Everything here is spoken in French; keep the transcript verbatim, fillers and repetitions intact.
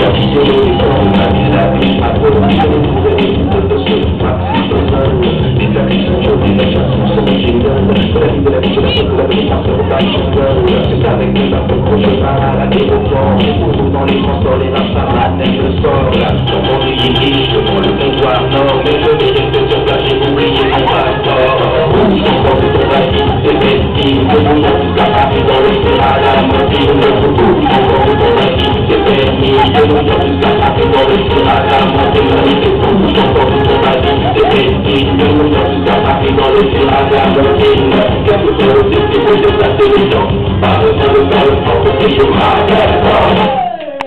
C'est avec des infos qu'on se parle à l'aéroport. Toujours dans les transports, les rachats, la neige, le sort. Là, sur mon riz, devant le comptoir nord. Mais je vais rester sur place, j'ai oublié mon passeport. Rouge, encore de ton avis, c'est vestis. Le monde jusqu'à Paris dans le ciel à la moitié. Rouge, encore de ton avis, c'est permis. Le monde jusqu'à Paris dans le ciel à la moitié. Rouge, encore de ton avis, c'est vestis. Le monde jusqu'à Paris dans le ciel à la moitié. Quelque chose, c'est que je déplace les gens. Par le temps, par le temps, c'est que je m'arrête.